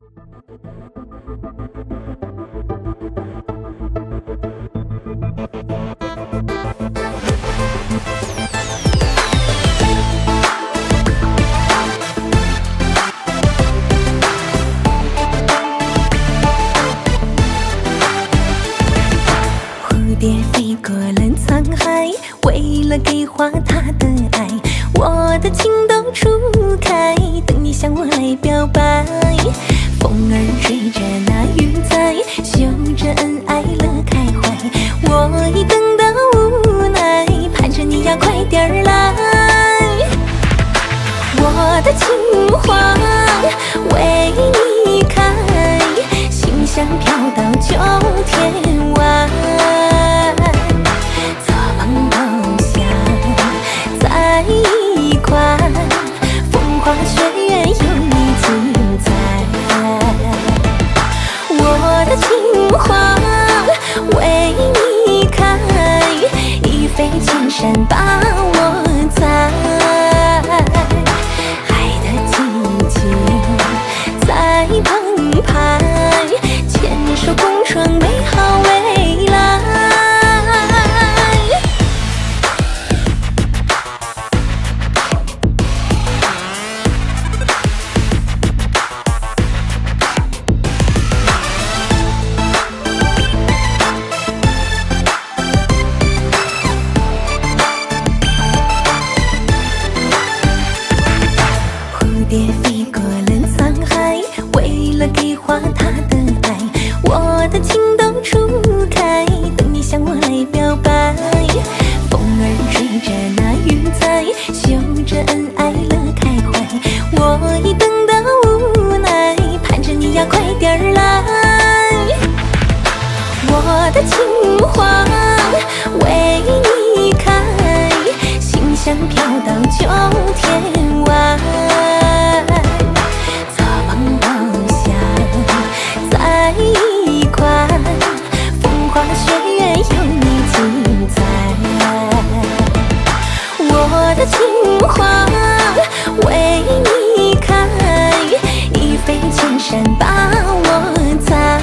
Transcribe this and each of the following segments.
蝴蝶飞过了沧海，为了给花它的爱，我的情窦初开，等你向我来表白。风儿吹着那云彩，嗅着恩爱乐开怀，我已等到无奈，盼着你呀快点儿来。我的情话为你开，馨香飘到九天外。做梦都想在一块，风花雪月有你精彩。我的情话为你开，一飞千山把我载。爱的激情在澎湃，牵手共创美好未来。蝴蝶飞过了沧海，为了给花它的爱，我的情窦初开，等你向我来表白。风儿吹着那云彩，嗅着恩爱乐开怀，我已等到无奈，盼着你呀快点儿来。我的情话为你开，馨香飘到九天外。做梦都想在一块，风花雪月有你精彩。我的情话为你开，一飞千山把我载。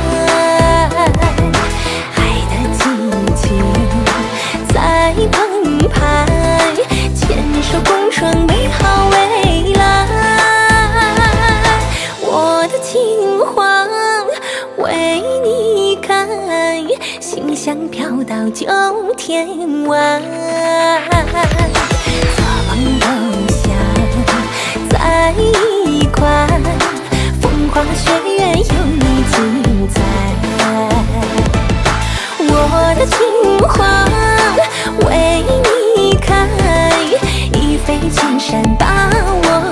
爱的激情在澎湃，牵手共创美好未来。我的情话为你开，馨香飘到九天外。做梦都想在一块，风花雪月有你精彩。我的情话为你开，一飞千山把我